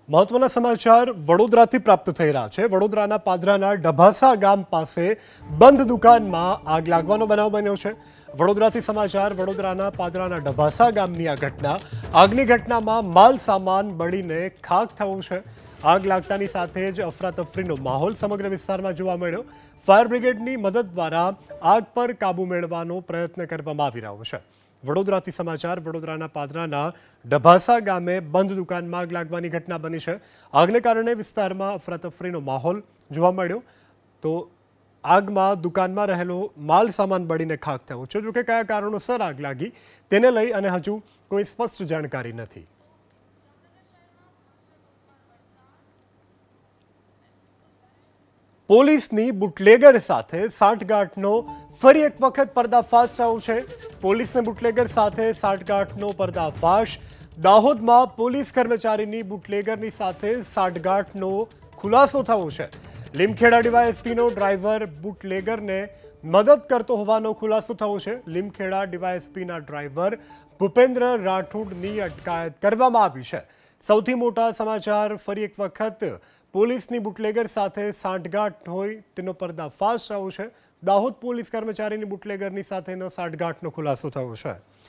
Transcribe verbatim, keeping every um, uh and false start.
મહત્વના સમાચાર વડોદરાથી પ્રાપ્ત થઈ રહ્યા છે। વડોદરાના પાદરાના ડભાસા ગામ પાસે બંધ દુકાનમાં આગ લાગવાનો બનાવ બન્યો છે। વડોદરાથી સમાચાર વડોદરાના પાદરાના ડભાસા ગામની આ ઘટના આગની ઘટનામાં માલ સામાન બળીને ખાખ થયું છે। આગ લાગતાની સાથે જ અફરાતફરીનો માહોલ સમગ્ર વિસ્તારમાં જોવા મળ્યો। ફાયર બ્રિગેડની મદદ દ્વારા આગ પર કાબૂ મેળવવાનો પ્રયત્ન કરવામાં આવી રહ્યો છે। વડોદરાથી સમાચાર વડોદરાના પાદરાના ડભાસા ગામે બંધ દુકાનમાં આગ લાગવાની ઘટના બની છે। આગને કારણે વિસ્તારમાં અફરાતફરીનો માહોલ જોવા મળ્યો તો આગમાં દુકાનમાં રહેલો માલ સામાન બળીને ખાખ થયો છે। જોકે કયા કારણોસર આગ લાગી તેને લઈ અને હજુ કોઈ સ્પષ્ટ જાણકારી નથી। પોલીસની બુટલેગર સાથે સાંઠગાંઠનો ફરી એક વખત પર્દાફાશ થયો છે। પોલીસને બુટલેગર સાથે સાંઠગાંઠનો પર્દાફાશ। દાહોદમાં પોલીસ કર્મચારીની બુટલેગરની સાથે સાંઠગાંઠનો ખુલાસો થયો છે। લીમખેડા ડીવાયએસપીનો ડ્રાઈવર બુટલેગરને મદદ કરતો હોવાનો ખુલાસો થયો છે। લીમખેડા ડીવાયએસપીના ડ્રાઈવર ભૂપેન્દ્ર રાઠોડની અટકાયત કરવામાં આવી છે। સૌથી મોટા સમાચાર ફરી એક વખત પોલીસની બુટલેગર સાથે સાંઠગાંઠ હોય તેનો પર્દાફાશ થયો છે। દાહોદ પોલીસ કર્મચારીની બુટલેગરની સાથેનો સાંઠગાંઠનો ખુલાસો થયો છે।